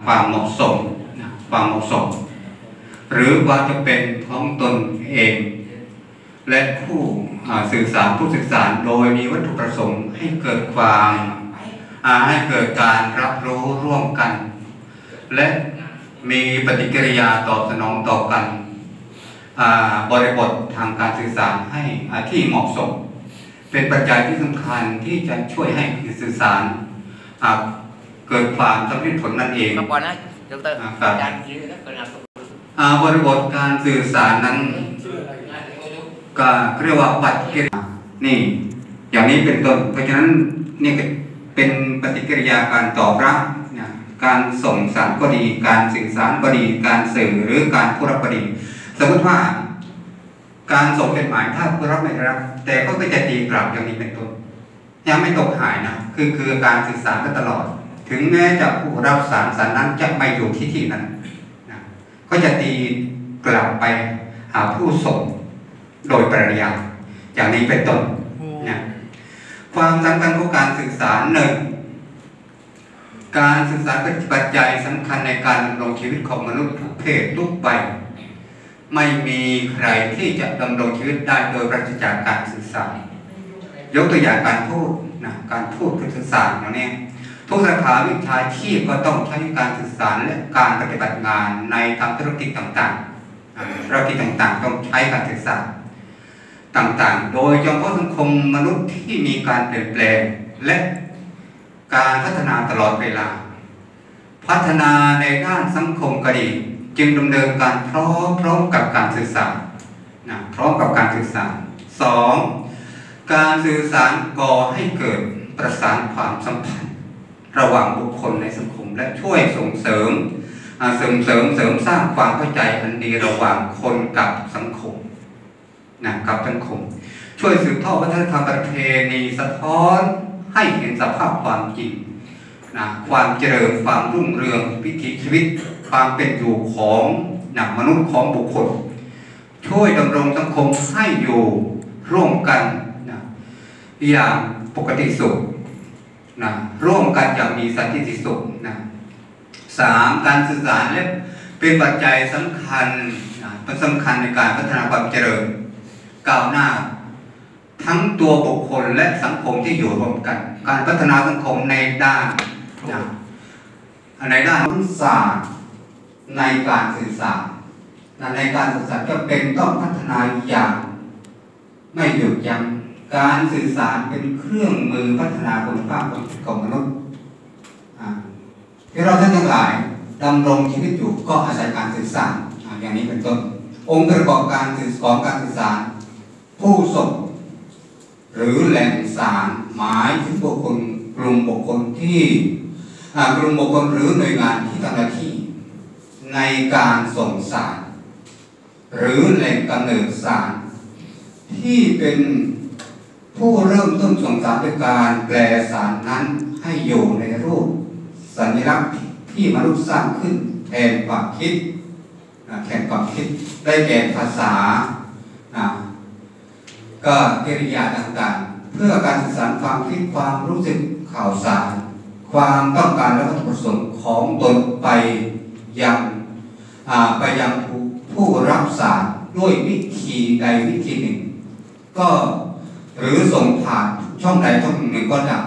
ความเหมาะสมความเหมาะสมหรือว่าจะเป็นท้องตนเองและผู้สื่อสารผู้สื่อสารโดยมีวัตถุประสงค์ให้เกิดความให้เกิดการรับรู้ร่วมกันและมีปฏิกิริยาตอบสนองต่อกันบริบททางการสื่อสารให้ที่เหมาะสมเป็นปัจจัยที่สำคัญที่จะช่วยให้สื่อสารเกิดความสำเร็จผลนั่นเองบริบทการสื่อสารนั้นก็เรียกว่าปฏิกิริยานี่อย่างนี้เป็นต้นเพราะฉะนั้นนี่เป็นปฏิกิริยาการตอบรับการส่งสารก็ดีการสื่อสารก็ดีการสื่อหรือการผู้รับก็ดีสมมติว่าการส่งจดหมายถ้าผู้รับไม่รับแต่ก็จะตีกลับอย่างนี้เป็นต้นยังไม่ตกหายนะคือการสื่อสารก็ตลอดถึงแม้จะผู้รับสารนั้นจะไม่อยู่ที่นั้นนะก็จะตีกลับไปหาผู้ส่งโดยปริยายอย่างนี้เป็นต้นนะความสำคัญของการสื่อสารหนึ่งการสื่อสารเป็นปัจจัยสำคัญในการดำรงชีวิตของมนุษย์ทุกเพศทุกวัยไม่มีใครที่จะดำรงชีวิตได้โดยปราศจากการสื่อสารยกตัวอย่างการพูดนะการพูดคือสื่อสารเนี่ยทุกสาขาวิชาชีพก็ต้องใช้การสื่อสารและการปฏิบัติงานในทางธุรกิจต่างๆธุรกิจต่างๆต้องใช้การสื่อสารต่างๆโดยเฉพาะสังคมมนุษย์ที่มีการเปลี่ยนแปลงและการพัฒนาตลอดเวลาพัฒนาในด้านสังคมก็ดีจึงดำเนินการพร้อมกับการสื่อสารนะพร้อมกับการสื่อสาร 2. การสื่อสารก่อให้เกิดประสานความสัมพันธ์ระหว่างบุคคลในสังคมและช่วยส่งเสริมสร้างความเข้าใจอันดีระหว่างคนกับสังคมนะกับสังคมช่วยสืบทอดวัฒนธรรมประเพณีสะท้อนให้เห็นสภาพความจริงนะความเจริญความรุ่งเรืองวิถีชีวิตความเป็นอยู่ของมนุษย์ของบุคคลช่วยดำรงสังคมให้อยู่ร่วมกันนะอย่างปกติสุขนะร่วมกันอย่างมีสันติสุขนะ 3. การสื่อสารและเป็นปัจจัยสำคัญเป็นสำคัญในการพัฒนาความเจริญก้าวหน้าทั้งตัวบุคคลและสังคมที่อยู่ร่วมกันการพัฒนาสังคมในด้านศาสตร์ในการสื่อสารในการสื่อสารจะเป็นต้องพัฒนาอย่างไม่หยุดยั้งการสื่อสารเป็นเครื่องมือพัฒนาคุณภาพของมนุษย์ที่เราท่านทั้งหลายดำรงชีวิตอยู่ก็อาศัยการสื่อสารอย่างนี้เป็นต้นองค์ประกอบการสื่อสารผู้ส่งหรือแหล่งสารหมายถึงบุคคลกลุ่มบุคคลที่กลุ่มบุคคลหรือหน่วยงานที่ทำหน้าที่ในการส่งสารหรือแหล่งกำเนิดสารที่เป็นผู้เริ่มต้นส่งสารด้วยการแปลสารนั้นให้อยู่ในรูปสัญลักษณ์ที่มนุษย์สร้างขึ้นแทนความคิดได้แก่ภาษาก็กิริยาต่างๆเพื่อการสื่อสารความคิดความรู้สึกข่าวสารความต้องการและวัตถุประสงค์ของตนไปยังผู้รับสารด้วยวิธีใดวิธีหนึ่งก็หรือส่งผ่านช่องใดช่องหนึ่งก็ได้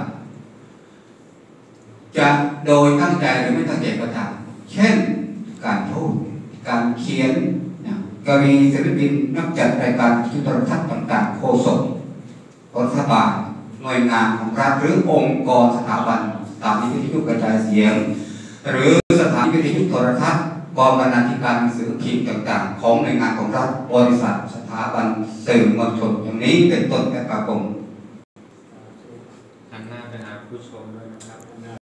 จะโดยตั้งใจหรือไม่ตั้งใจก็ตามเช่นการพูดการเขียนกวีศิลปินนักจัดรายการโทรทัศน์ต่างๆโฆษกรัฐบาลหน่วยงานของรัฐหรือองค์กรสถาบันสถานีวิทยุกระจายเสียงหรือสถานีวิทยุโทรทัศน์กองบรรณาธิการหนังสือพิมพ์ต่างๆของหน่วยงานของรัฐบริษัทสถาบันสื่อมวลชนอย่างนี้เป็นต้นแก่ประกงหันหน้าไปหาผู้ชมด้วยนะครับ